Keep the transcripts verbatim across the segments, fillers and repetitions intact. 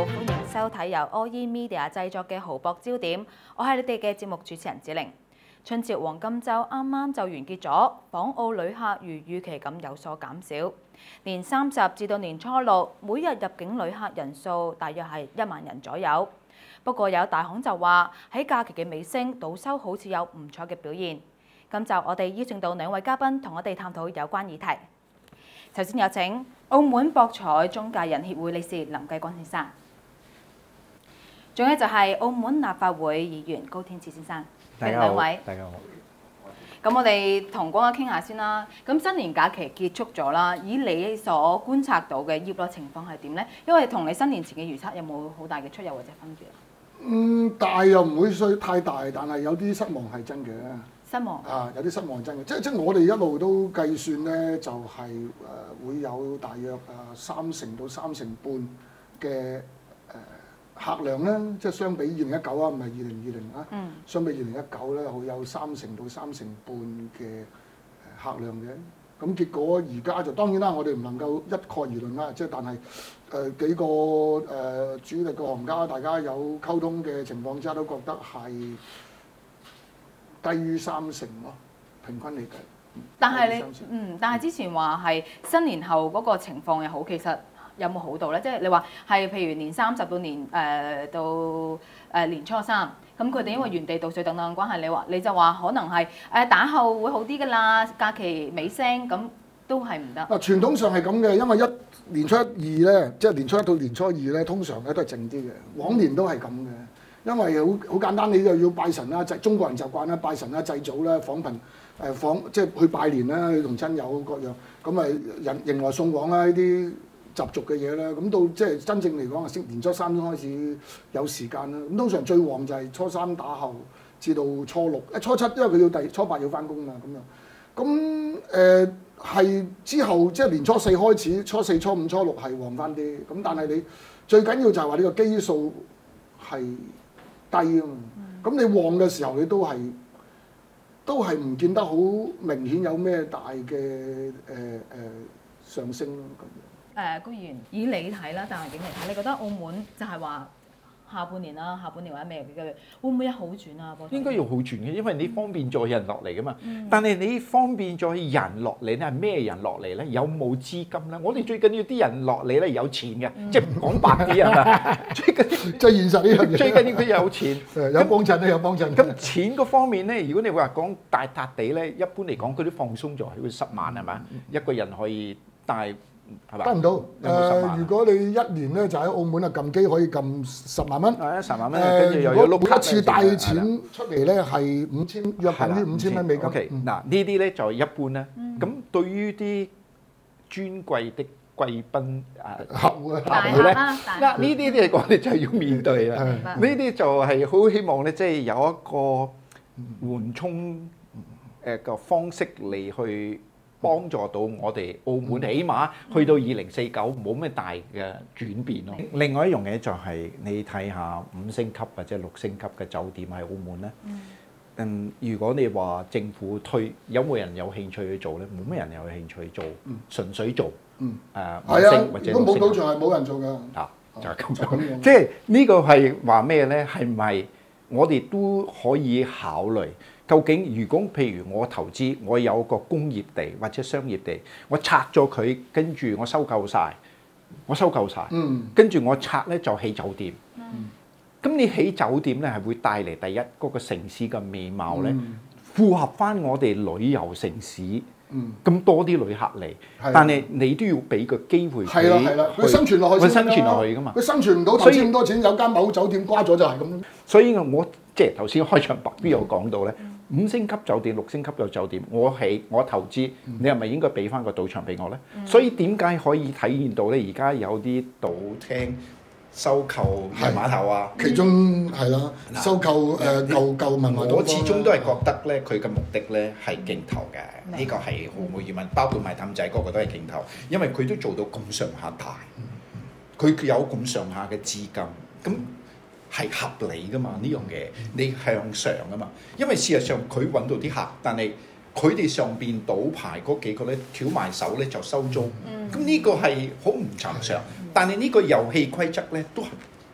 歡迎收睇由 All In Media 製作嘅《豪博焦點》，我係你哋嘅節目主持人子玲。春節黃金週啱啱就完結咗，港澳旅客如預期咁有所減少。年三十至到年初六，每日入境旅客人數大約係一萬人左右。不過有大行就話喺假期嘅尾聲，賭收好似有唔錯嘅表現。今集我哋邀請到兩位嘉賓同我哋探討有關議題。首先有請澳門博彩中介人協會理事林繼光先生，仲有就係澳門立法會議員高天賜先生。 大家好，兩位，大家好。 咁我哋同光哥傾下先啦。咁新年假期結束咗啦，以你所觀察到嘅業內情況係點呢？因為同你新年前嘅預測有冇好大嘅出入或者分別啊？ 嗯，大又唔會衰太大，但係有啲失望係真嘅。 失望啊，有啲失望真嘅，即即我哋一路都計算咧，就係、是、誒、呃、會有大約誒三成到三成半嘅誒、呃、客量咧，即相比二零一九啊，唔係二零二零啊，嗯、相比二零一九咧，會有三成到三成半嘅客量嘅。咁結果而家就當然啦，我哋唔能夠一概而論啦，即但係誒、呃、幾個誒、呃、主力嘅行家，大家有溝通嘅情況之下，都覺得係低於三成咯，平均嚟計。 但係你嗯，但係之前話係新年後嗰個情況又好，其實有冇好到咧？即係你話係譬如年三十到年誒、呃、到誒、呃、年初三，咁佢哋因為原地倒水等等嘅關係，你話你就話可能係誒打後會好啲㗎啦，假期尾聲咁都係唔得。 嗱，傳統上係咁嘅，因為一年初一二咧，即係年初一到年初二咧，通常咧都係靜啲嘅，往年都係咁嘅。因為好好簡單，你就要拜神啦，祭中國人習慣啦，拜神啦、祭祖啦、訪貧誒訪，即係去拜年啦，去同親友各樣，咁咪人迎來送往啦，呢啲習俗嘅嘢啦。咁到即係真正嚟講啊，年初三先開始有時間啦。咁通常最旺就係初三打後至到初六，誒初七，因為佢要第初八要翻工嘛，咁樣。咁誒係之後即係年初四開始，初四、初五、初六係旺翻啲。咁但係你最緊要就係話呢個基數係低啊嘛，咁你旺嘅時候你都係都係唔見得好明顯有咩大嘅誒誒上升咯咁樣。 誒、呃，高議員以你睇啦，大環境嚟睇，你覺得澳門就係話下半年啦，下半年或者咩嘅會唔會有好轉啊？ 應該要好轉嘅，因為你方便咗人落嚟噶嘛。嗯、但係你方便咗人落嚟咧，係咩人落嚟咧？有冇資金咧？我哋最緊要啲人落嚟咧有錢嘅，嗯、即係唔講白啲啊！最緊要最現實呢樣嘢。 最緊要佢有錢， 有幫襯咧，有幫襯。 咁錢嗰方面咧，如果你話講大笪地咧，一般嚟講佢都放鬆咗，會十萬係嘛？嗯、一個人可以帶。 得唔到？誒、呃，如果你一年咧就喺澳門啊撳機可以撳十萬蚊， 係啊，十萬蚊。 誒，如果每一次帶錢出嚟咧係五千，約近啲五千蚊美金。 OK，嗱呢啲咧就一般啦。咁對於啲尊貴的貴賓啊客戶客戶咧，嗱呢啲咧我哋就要面對啦。呢啲就係好希望咧，即係有一個緩衝誒個方式嚟去幫助到我哋澳門，起碼去到二零四九冇咩大嘅轉變咯。另外一樣嘢就係你睇下五星級或者六星級嘅酒店喺澳門咧。嗯，如果你話政府推，有冇人有興趣去做咧？冇咩人有興趣去做，純粹做。嗯。誒五星或者六星。 如果冇賭場係冇人做㗎。 啊，就係咁樣。即係呢個係話咩咧？係咪我哋都可以考慮？究竟如果譬如我投資，我有個工業地或者商業地，我拆咗佢，跟住我收購晒，我收購晒，嗯、跟住我拆咧就起酒店。咁、嗯、你起酒店咧係會帶嚟第一嗰、嗰個城市嘅面貌咧，嗯、符合翻我哋旅遊城市。咁、嗯、多啲旅客嚟，的但係你都要俾個機會佢， 係啦係啦，佢生存落去， 佢生存落去㗎嘛。 佢生存唔到，投資咁多錢，有間某酒店瓜咗就係咁。 所以我即係頭先開場白邊有講到咧，嗯、五星級酒店、六星級嘅酒店，我起我投資，嗯、你係咪應該俾翻個賭場俾我咧？嗯、所以點解可以體現到咧？而家有啲賭廳收購嘅碼頭啊， 其中係啦，收購誒舊舊文華。 我始終都係覺得咧，佢嘅目的咧係競投嘅，呢、嗯、個係毫無疑問。包括埋氹仔嗰個都係競投，因為佢都做到咁上下大，佢有咁上下嘅資金，咁係合理噶嘛？呢樣嘢你向上啊嘛，因為事實上佢揾到啲客，但係佢哋上邊賭牌嗰幾個咧挑埋手咧就收租，咁呢、嗯、個係好唔尋常。但係呢個遊戲規則咧都係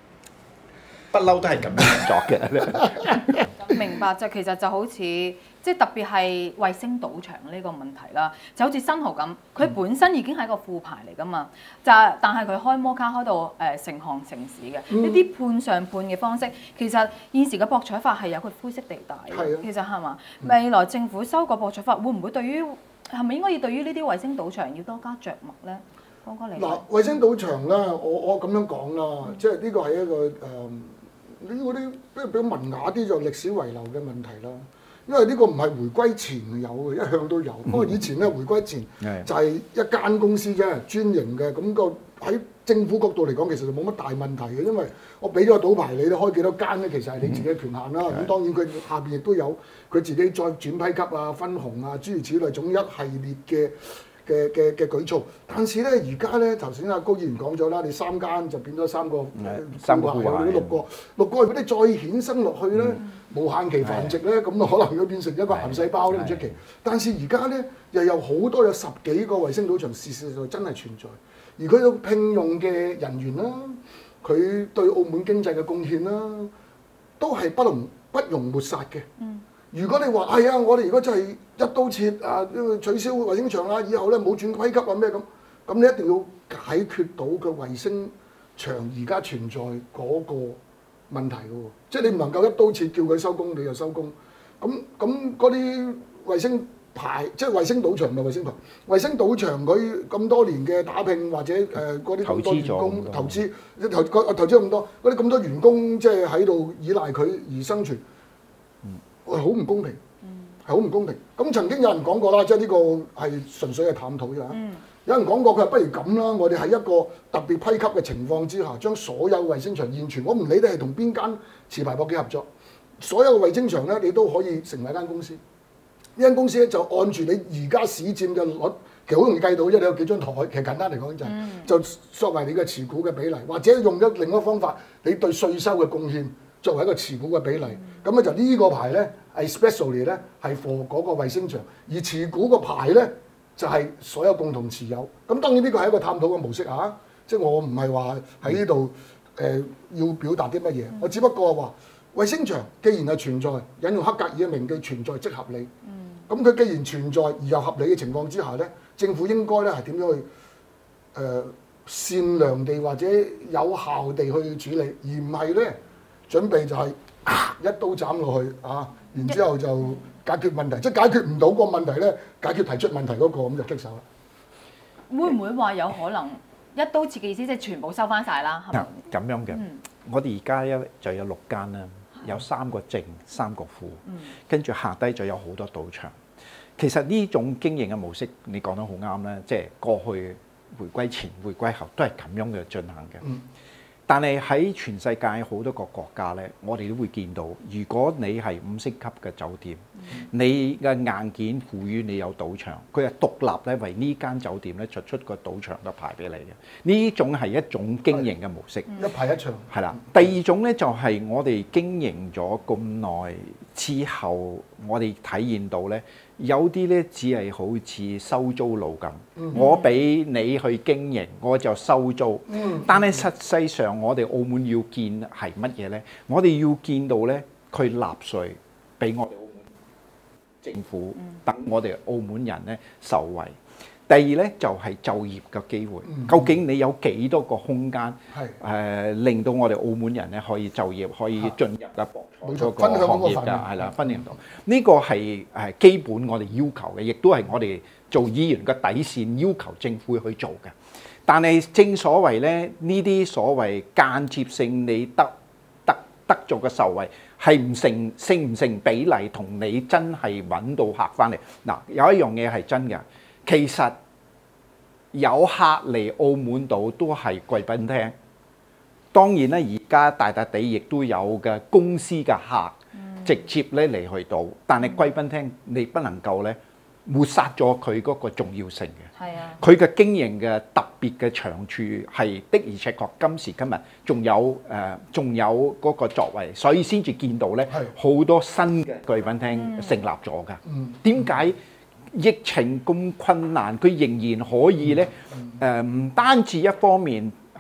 不嬲都係咁樣運作嘅。 明白就其實就好似即係特別係衛星賭場呢個問題啦，就好似新濠咁，佢本身已經係一個副牌嚟噶嘛，就但係佢開摩卡開到誒、呃、成行成市嘅呢啲判上判嘅方式，其實現時嘅博彩法係有個灰色地帶嘅，其實係嘛？未來政府修個博彩法會唔會對於係咪應該要對於呢啲衛星賭場要多加着墨咧？方哥你嗱，衛星賭場咧，我我咁樣講啦，嗯、即係呢個係一個誒。呃呢嗰啲比比較文雅啲就歷史遺留嘅問題啦，因為呢個唔係回歸前有嘅，一向都有。不過以前咧回歸前就係一間公司啫，專營嘅，咁個喺政府角度嚟講，其實就冇乜大問題嘅，因為我俾咗個賭牌你，都開幾多間咧，其實係你自己嘅權限啦。咁當然佢下邊亦都有佢自己再轉批級啊、分紅啊，諸如此類，總一系列嘅。嘅嘅嘅舉措，但是咧而家咧頭先阿高議員講咗啦，你三間就變咗三個， 三個副牌， 六個六個，如果你再衍生落去咧，嗯、無限期繁殖咧，咁可能會變成一個癌細胞都唔出奇。但是而家咧又有好多有十幾個衛星賭場，事實上真係存在，而佢有聘用嘅人員啦，佢對澳門經濟嘅貢獻啦，都係不容不容抹殺嘅。嗯如果你話係啊，我哋如果真係一刀切啊，取消衛星場啦，以後咧冇轉規級啊咩咁，咁你一定要解決到佢衛星場而家存在嗰個問題嘅喎，即係你唔能夠一刀切叫佢收工你就收工，咁咁嗰啲衛星牌即係衛星賭場唔係衛星牌，衛星賭場佢咁多年嘅打拼或者誒嗰啲咁多員工投資投投投資咁多，嗰啲咁多員工即係喺度依賴佢而生存。係好唔公平，係好唔公平。咁曾經有人講過啦，即係呢個係純粹係探討啫。嗯、有人講過佢話不如咁啦，我哋喺一個特別批級嘅情況之下，將所有衛星場現存，我唔理你係同邊間持牌博企合作，所有嘅衛星場咧，你都可以成為一間公司。呢間公司咧就按住你而家市佔嘅率，其實好容易計到，因為你有幾張台。其實簡單嚟講就係、是，嗯、就作為你嘅持股嘅比例，或者用咗另一個方法，你對稅收嘅貢獻。作為一個持股嘅比例，咁咧就呢個牌咧係 specially 咧係 for 嗰個衛星場，而持股個牌咧就係、是、所有共同持有。咁當然呢個係一個探討嘅模式啊，即係我唔係話喺呢度誒要表達啲乜嘢，我只不過話衛星場既然係存在，引用黑格爾嘅名句存在即合理。咁佢既然存在而又合理嘅情況之下咧，政府應該咧係點樣去誒、呃、善良地或者有效地去處理，而唔係咧。準備就係、是啊、一刀斬落去啊，然之後就解決問題，即係解決唔到個問題咧，解決提出問題嗰、那個咁就棘手啦。 會唔會話有可能一刀切嘅意思，即係全部收翻晒啦？係咪咁樣嘅？嗯、我哋而家一就有六間啦，有三個正，三個負，跟住、嗯、下低就有好多賭場。其實呢種經營嘅模式，你講得好啱啦，即係過去回歸前、回歸後都係咁樣嘅進行嘅。嗯但係喺全世界好多個國家咧，我哋都會見到，如果你係五星級嘅酒店，嗯、你嘅硬件賦予你有賭場，佢係獨立咧為呢間酒店咧出出個賭場嘅牌俾你嘅。呢種係一種經營嘅模式， 一牌一場。係啦， 第二種咧就係、是、我哋經營咗咁耐之後，我哋體驗到咧。有啲咧只係好似收租佬咁，嗯、我俾你去經營，我就收租。嗯、但係實際上，我哋澳門要見係乜嘢咧？我哋要見到咧，佢納稅俾我哋澳門政府，等、嗯、我哋澳門人咧受惠。第二咧就係、是、就業嘅機會，嗯、究竟你有幾多個空間？係誒、呃，令到我哋澳門人咧可以就業，可以進入嘅博彩嗰個行業㗎，係啦，分享到呢個係誒基本我哋要求嘅，亦都係我哋做議員嘅底線，要求政府去做嘅。但係正所謂咧，呢啲所謂間接性你得得得做嘅受惠，係唔成成唔成比例同你真係揾到客翻嚟嗱？有一樣嘢係真嘅。其實有客嚟澳門島都係貴賓廳，當然咧而家大笪地亦都有嘅公司嘅客直接咧嚟去到，但係貴賓廳你不能夠咧抹殺咗佢嗰個重要性嘅。係啊，佢嘅經營嘅特別嘅長處係的而且確今時今日仲有誒仲有嗰個作為，所以先至見到咧好多新嘅貴賓廳成立咗㗎。點解？疫情咁困難，佢仍然可以咧誒，唔單止一方面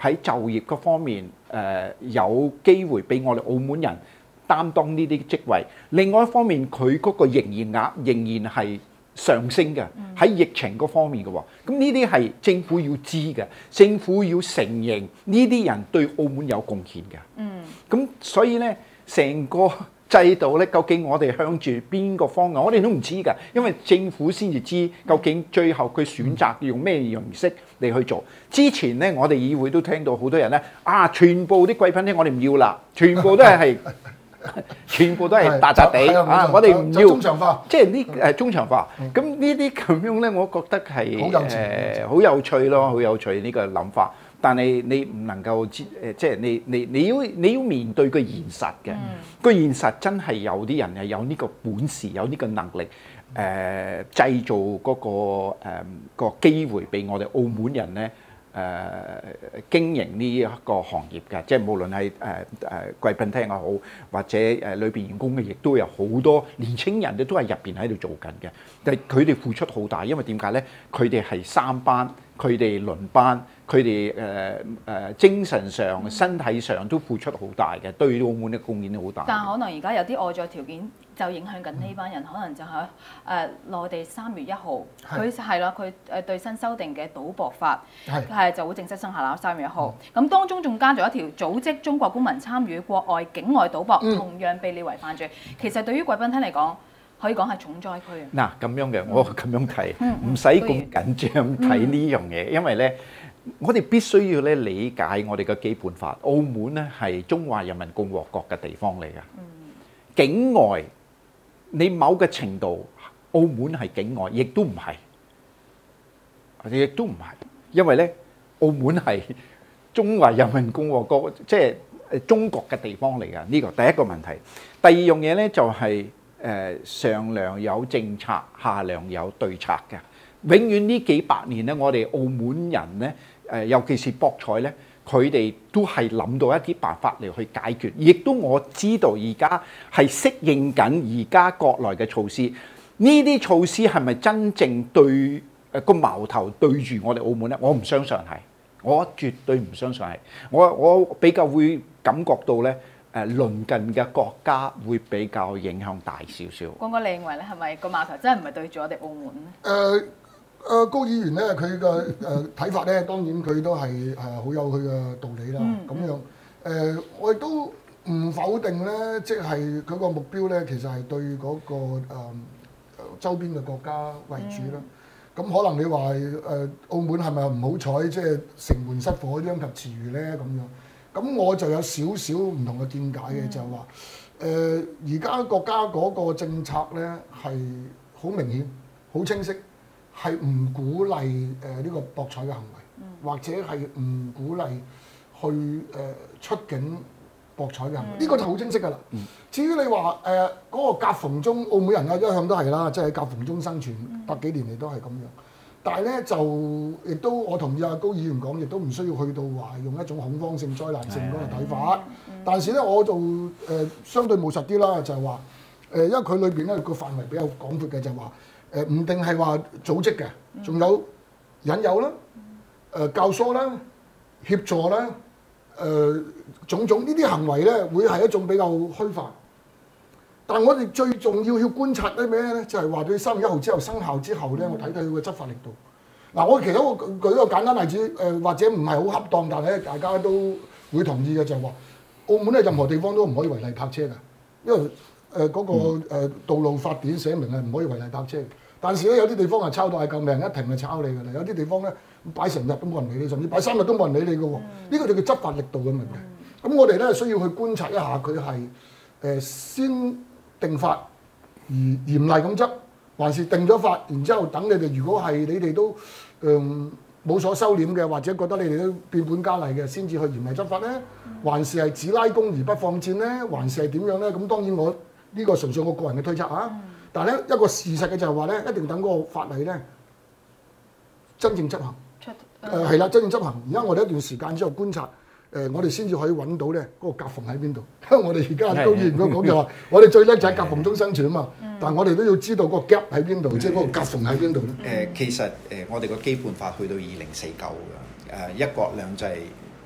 喺就業嗰方面誒、呃、有機會俾我哋澳門人擔當呢啲職位。另外一方面，佢嗰個營業額仍然係上升嘅，喺疫情嗰方面嘅喎。咁呢啲係政府要知嘅，政府要承認呢啲人對澳門有貢獻嘅。嗯。咁所以咧，成個制度咧，究竟我哋向住邊個方向，我哋都唔知㗎，因為政府先至知究竟最後佢選擇用咩形式嚟去做。之前咧，我哋議會都聽到好多人咧，啊，全部啲貴賓廳我哋唔要啦，全部都係係。全部都係大笪地啊！我哋唔要， 中長化， 即係呢誒中長化。咁呢啲咁樣咧，我覺得係誒好有趣咯，好有趣呢個諗法。但係你唔能夠知誒，即係你你你要你要面對個現實嘅。個現實真係有啲人係有呢個本事，有呢個能力誒製造嗰個誒個機會俾我哋澳門人咧。誒、呃、經營呢一個行業嘅，即係無論係誒誒貴賓廳又好，或者誒裏邊員工嘅，亦都有好多年青人咧，都係入邊喺度做緊嘅。但係佢哋付出好大，因為點解咧？佢哋係三班，佢哋輪班，佢哋誒誒精神上、身體上都付出好大嘅，對澳門嘅貢獻都好大。 但係可能而家有啲外在條件就影響緊呢班人，可能就係誒內地三月一號，佢係啦，佢誒對新修訂嘅賭博法係就會正式生效啦。三月一號，咁當中仲加咗一條組織中國公民參與國外境外賭博，同樣被列為犯罪。其實對於貴賓廳嚟講，可以講係重災區啊！嗱咁樣嘅，我咁樣睇，唔使咁緊張睇呢樣嘢，因為咧，我哋必須要咧理解我哋嘅基本法。澳門咧係中華人民共和國嘅地方嚟嘅，境外你某個程度，澳門係境外，亦都唔係，亦都唔係，因為咧，澳門係中華人民共和國，即係誒中國嘅地方嚟嘅。呢個第一個問題。第二樣嘢咧就係。誒上梁有政策，下梁有對策嘅。永遠呢幾百年咧，我哋澳門人咧，誒尤其是博彩咧，佢哋都係諗到一啲辦法嚟去解決。亦都我知道而家係適應緊而家國內嘅措施。呢啲措施係咪真正對誒個矛頭對住我哋澳門咧？我唔相信係，我絕對唔相信係。我我比較會感覺到咧。誒鄰近嘅國家會比較影響大少少。光哥，你認為咧係咪個矛頭真係唔係對住我哋澳門咧？ 誒誒，高議員咧，佢嘅誒睇法咧，當然佢都係誒好有佢嘅道理啦。咁樣誒，我亦都唔否定咧，即係佢個目標咧，其實係對嗰個誒周邊嘅國家為主啦。咁可能你話誒澳門係咪唔好彩，即係城門失火殃及池魚咧咁樣？咁我就有少少唔同嘅見解嘅，就係話誒而家國家嗰個政策咧係好明顯、好清晰，係唔鼓勵誒呢個博彩嘅行為，或者係唔鼓勵去誒出境博彩嘅行為，呢個就好清晰㗎啦。至於你話誒嗰個夾縫中，澳門人啊一向都係啦，即係夾縫中生存，百幾年嚟都係咁樣。但係咧就亦都我同意阿高議員講，亦都唔需要去到話用一種恐慌性、災難性嗰個睇法。但是咧，我就誒、呃、相對務實啲啦，就係話誒，因為佢裏邊咧個範圍比較廣闊嘅，就係話誒唔定係話組織嘅，仲有引誘啦、誒、呃、教唆啦、協助啦、誒、呃、種種呢啲行為咧，會係一種比較虛化。但我哋最重要要觀察啲咩咧？就係話佢三月一號之後生效之後咧，我睇睇佢嘅執法力度。嗱，我其實我舉一個簡單例子，誒、呃、或者唔係好恰當，但係咧大家都會同意嘅就係話，澳門咧任何地方都唔可以違例泊車㗎，因為誒嗰、呃那個、呃、道路法典寫明係唔可以違例泊車。但是咧有啲地方係抄到係救命，一停就抄你㗎啦。有啲地方咧擺成日都冇人理你，甚至擺三日都冇人理你㗎喎。呢、嗯、個就叫執法力度嘅問題。咁、嗯、我哋咧需要去觀察一下佢係誒先定法而嚴厲咁執，還是定咗法，然之後等你哋如果係你哋都誒冇、呃、所收斂嘅，或者覺得你哋都變本加厲嘅，先至去嚴厲執法咧，還是係只拉弓而不放箭咧，還是係點樣咧？咁當然我呢、呢個純粹我個人嘅推測啊。但係咧一個事實嘅就係話咧，一定等嗰個法例咧真正執行。誒係啦，真正執行。而家我哋一段時間之後觀察。誒、呃，我哋先至可以揾到咧嗰個夾縫喺邊度。因為我哋而家高議員講就話，我哋最叻就喺夾縫中生存啊嘛。嗯、但係我哋都要知道個 gap 喺邊度，即係嗰個夾縫喺邊度咧。 誒，其實誒、呃，我哋個基本法去到二零四九嘅誒一國兩制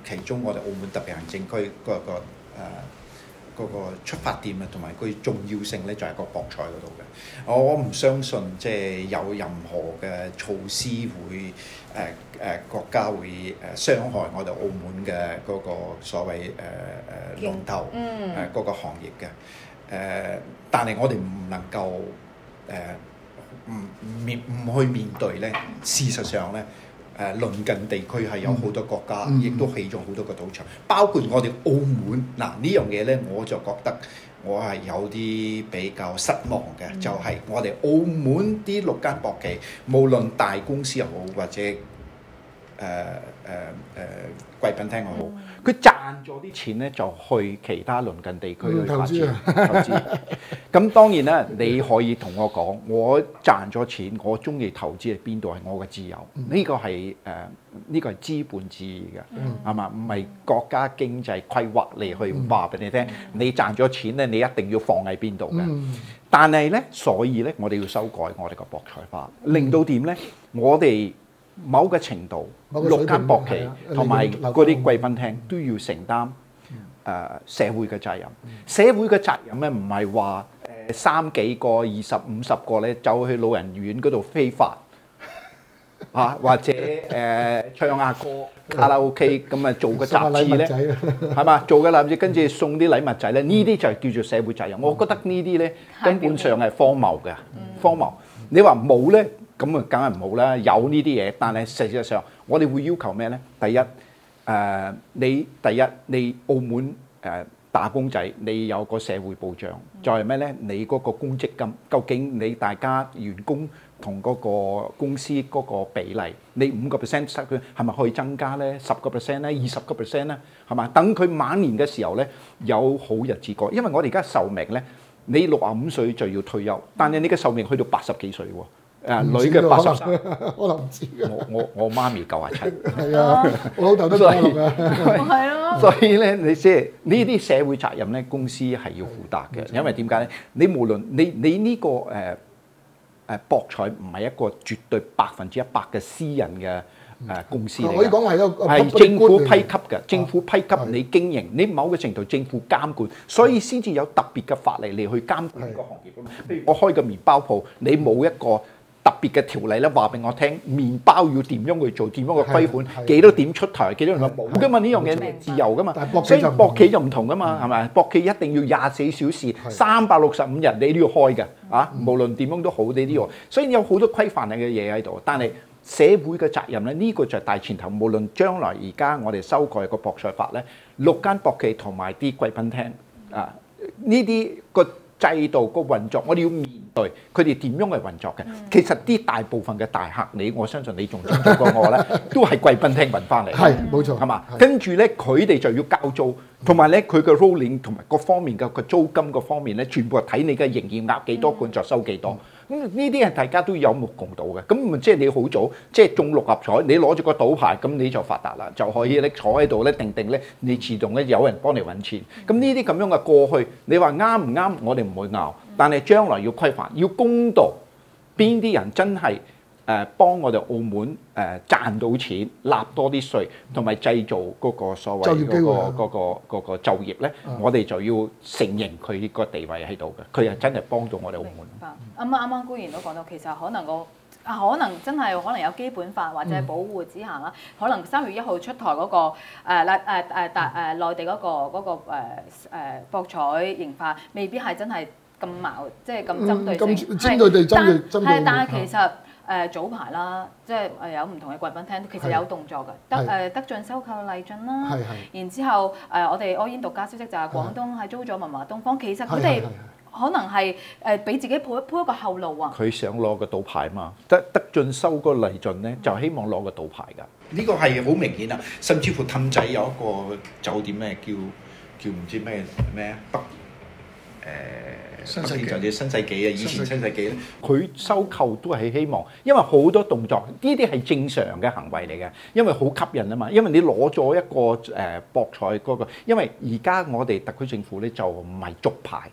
其中我哋澳門特別行政區嗰、嗰個誒。呃嗰個出發點啊，同埋佢重要性咧，就係個博彩嗰度嘅。我唔相信即係有任何嘅措施會誒誒、呃呃、國家會誒傷害我哋澳門嘅嗰個所謂誒誒、呃、龍頭誒嗰個行業嘅。誒、呃，但係我哋唔能夠誒唔面唔去面對咧。事實上咧。誒、呃、鄰近地區係有好多國家，亦、嗯、都起咗好多個賭場，包括我哋澳門。嗱呢樣嘢咧，我就覺得我係有啲比較失望嘅，嗯、就係我哋澳門啲六間博企，無論大公司又好，或者誒誒誒貴賓廳又好，佢、嗯、賺咗啲錢咧，就去其他鄰近地區去發展、嗯、投資。咁當然啦，你可以同我講，我賺咗錢，我中意投資喺邊度係我嘅自由。呢、嗯、個係誒呢個係資本主義嘅，係嘛、嗯？唔係國家經濟規劃嚟去話俾你聽，嗯、你賺咗錢咧，你一定要放喺邊度嘅。嗯、但係咧，所以咧，我哋要修改我哋個博彩法，令到點咧？我哋某個程度，六間博企同埋嗰啲貴賓廳都要承擔誒、呃、社會嘅責任。社會嘅責任咧，唔係話誒三幾個、二十五十個咧，走去老人院嗰度非法嚇、啊，或者誒、呃、唱下歌、卡拉 OK 咁啊，做個雜誌咧，係嘛？做個雜誌跟住送啲禮物仔咧，呢啲就係叫做社會責任。我覺得呢啲咧根本上係荒謬嘅，荒謬。你話冇咧？咁啊，梗係唔好啦！有呢啲嘢，但係實際上，我哋會要求咩咧？第一，誒、呃，你第一，你澳門誒、呃、打工仔，你有個社會保障。再係咩咧？你嗰個公積金，究竟你大家員工同嗰個公司嗰個比例，你五個 percent 失佢係咪可以增加咧？十個 percent 咧？二十個 percent 咧？係嘛？等佢晚年嘅時候咧，有好日子過。因為我哋而家壽命咧，你六啊五歲就要退休，但係你嘅壽命去到八十幾歲喎。誒女嘅八十三， 可能唔知嘅。 我我我媽咪九啊七。 係啊，我老豆都九六啊。 係咯。 所以咧，你即係呢啲社會責任咧，公司係要負責嘅。因為點解咧？你無論你你呢個誒誒博彩唔係一個絕對百分之一百嘅私人嘅誒公司嚟嘅。 可以講係一個係政府批給嘅，政府批給你經營，你某個程度政府監管，所以先至有特別嘅法例嚟去監管呢個行業。譬如我開個麵包鋪，你冇一個特別嘅條例咧，話俾我聽，麵包要點樣去做，點樣去規管，幾多點出台，幾多人冇噶嘛？呢樣嘢係自由噶嘛。所以博企就唔同噶嘛，係咪？博企一定要廿四小時、三百六十五日你都要開嘅，啊，無論點樣都好，你都要。所以有好多規範嘅嘢喺度，但係社會嘅責任咧，呢個就係大前提。無論將來而家我哋修改個博彩法咧，六間博企同埋啲貴賓廳啊，呢啲個制度個運作，我哋要面對佢哋點樣去運作嘅。其實啲大部分嘅大客，你我相信你仲清楚過我咧，都係貴賓廳揾翻嚟。 係冇錯， 係嘛？跟住咧，佢哋就要交租，同埋咧佢嘅 rolling 同埋各方面嘅個租金嗰方面咧，全部係睇你嘅營業額幾多罐就收幾多。咁呢啲係大家都有目共睹嘅。咁咪即係你好早，即係中六合彩，你攞住個賭牌，咁你就發達啦，就可以咧坐喺度咧定定咧，你自動咧有人幫你揾錢。咁呢啲咁樣嘅過去，你話啱唔啱？我哋唔會拗，但係將來要規範，要公道，邊啲人真係誒幫我哋澳門誒賺到錢，納多啲稅，同埋製造嗰個所謂嗰個嗰個嗰個就業咧，我哋就要承認佢個地位喺度嘅，佢係真係幫到我哋澳門。 明白。啱啱啱啱官員都講到，其實可能個啊可能真係可能有基本法或者保護之下啦，可能三月一號出台嗰個誒誒誒大誒內地嗰個嗰個誒誒博彩刑法，未必係真係咁矛，即係咁針對性。 針對地針對針對。 係，但係其實。誒早排啦，即係誒有唔同嘅貴賓廳，其實有動作嘅，德誒德進收購麗進啦，然之後誒我哋柯煙獨家消息就係廣東係租咗文華東方，其實佢哋可能係誒俾自己鋪鋪一個後路啊。 佢想攞個賭牌嘛，德德進收個麗進咧，就希望攞個賭牌㗎。呢個係好明顯啊，甚至乎氹仔有一個酒店咧，叫叫唔知咩咩北誒。新世紀就係新世紀啊！以前新世紀咧，佢收購都係希望，因為好多動作，呢啲係正常嘅行為嚟嘅，因為好吸引啊嘛。因為你攞咗一個誒博彩嗰個，因為而家我哋特區政府咧就唔係續牌，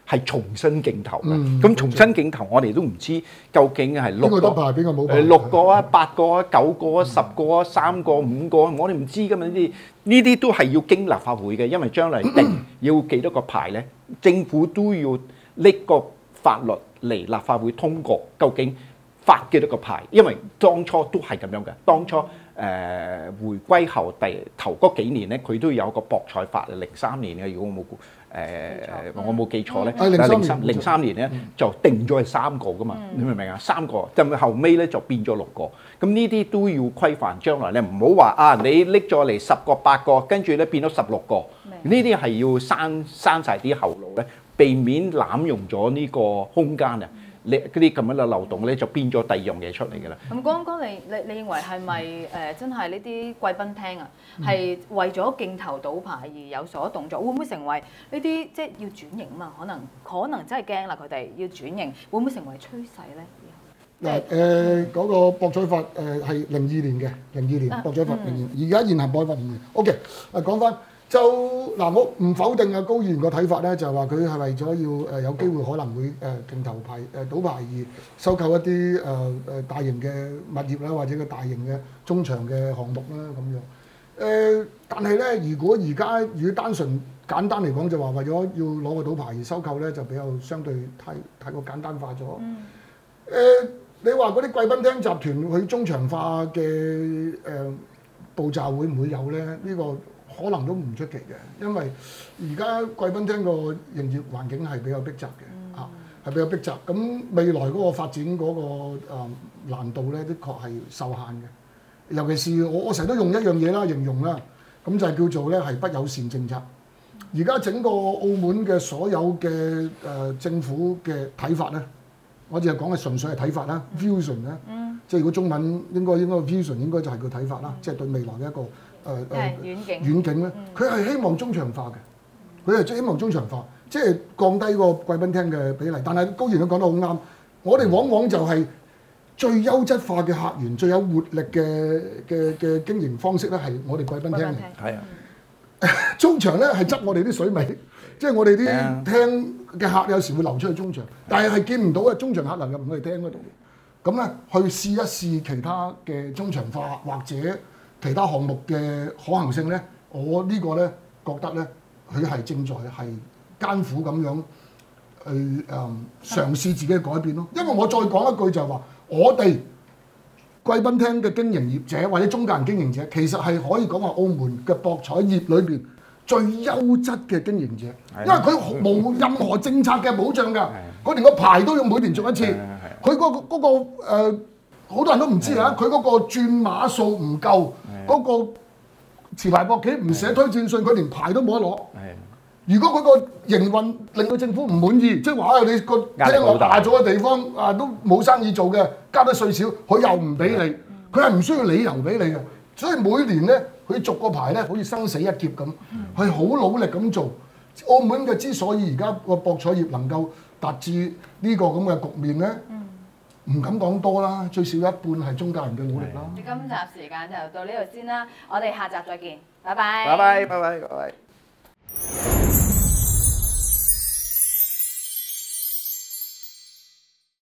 係重新競投嘅。咁重新競投，我哋都唔知究竟係六個、誒六個啊、八個啊、九個啊、十個啊、三個、五個，我哋唔知㗎嘛。呢啲呢啲都係要經立法會嘅，因為將來定要幾多個牌咧，政府都要拎個法律嚟立法會通過，究竟發幾多個牌？因為當初都係咁樣嘅，當初。誒、呃、回歸後第頭嗰幾年咧，佢都有個博彩法，零三年嘅，如果我冇誒、呃、我冇記錯咧，零三零三年咧就定咗係三個噶嘛，嗯、你明唔明啊？三個，咁後尾咧就變咗六個，咁呢啲都要規範將來咧，唔好話啊你拎咗嚟十個八個，跟住咧變咗十六個，呢啲係要刪刪曬啲後路咧，避免濫用咗呢個空間啊！你嗰啲咁樣嘅漏洞咧，就變咗第二樣嘢出嚟㗎啦。咁光哥，你你你認為係咪誒真係呢啲貴賓廳啊，係為咗競投賭牌而有所動作？會唔會成為呢啲即係要轉型啊嘛？可能可能真係驚啦，佢哋要轉型，會唔會成為趨勢咧？ 嗱誒，嗰個博彩法誒係零二年嘅，零二年博彩法零二年，而家現行博彩法五年。OK， 啊講翻。就嗱，我唔否定啊高議員個睇法咧，就係話佢係為咗要誒有機會可能會誒競投牌誒賭牌而收購一啲誒誒大型嘅物業啦，或者個大型嘅中場嘅項目啦咁樣。誒、呃，但係咧，如果而家如果單純簡單嚟講，就話為咗要攞個賭牌而收購咧，就比較相對太太過簡單化咗。誒、嗯呃，你話嗰啲貴賓廳集團佢中場化嘅誒、呃、步驟會唔會有咧？呢、這個可能都唔出奇嘅，因為而家貴賓廳個營業環境係比較逼窄嘅，嗯、啊係比較逼窄。咁未來嗰個發展嗰、嗰個誒、呃、難度咧，的確係受限嘅。尤其是我我成日都用一樣嘢啦，形容啦，咁就係叫做咧係不友善政策。而家整個澳門嘅所有嘅誒、呃、政府嘅睇法咧，我只係講嘅純粹係睇法啦 ，vision 咧，嗯、即係如果中文應該應該 vision 應該就係佢睇法啦，即係、嗯、對未來嘅一個。誒誒遠景遠景咧，佢係希望中場化嘅，佢係希望中場化，即係降低個貴賓廳嘅比例。但係高議員都講得好啱，我哋往往就係最優質化嘅客源、最有活力嘅嘅嘅經營方式咧，係我哋貴賓廳嘅。係啊，中場咧係執我哋啲水尾，即係我哋啲廳嘅客有時會流出去中場，但係係見唔到嘅中場客能入唔去廳嗰度。咁咧去試一試其他嘅中場化或者其他項目嘅可行性咧，我呢個咧覺得咧，佢係正在係艱苦咁樣去誒、呃、嘗試自己嘅改變咯。因為我再講一句就係話，我哋貴賓廳嘅經營業者或者中介人經營者，其實係可以講話澳門嘅博彩業裏邊最優質嘅經營者，因為佢冇任何政策嘅保障㗎，佢連個牌都要每年續一次，佢嗰個嗰個誒好多人都唔知啊，佢嗰個轉碼數唔夠。嗰個持牌博企唔寫推薦信，佢連牌都冇得攞。如果佢個營運令到政府唔滿意，即係話你個廳我大咗嘅地方啊都冇生意做嘅，交得稅少，佢又唔俾你，佢係唔需要理由俾你嘅。所以每年咧，佢續個牌咧，好似生死一劫咁，係好努力咁做。澳門嘅之所以而家個博彩業能夠達至呢個咁嘅局面咧，唔敢講多啦，最少一半係中介人嘅努力啦。 今集時間就到呢度先啦，我哋下集再見，拜拜。 拜拜，拜拜，各位。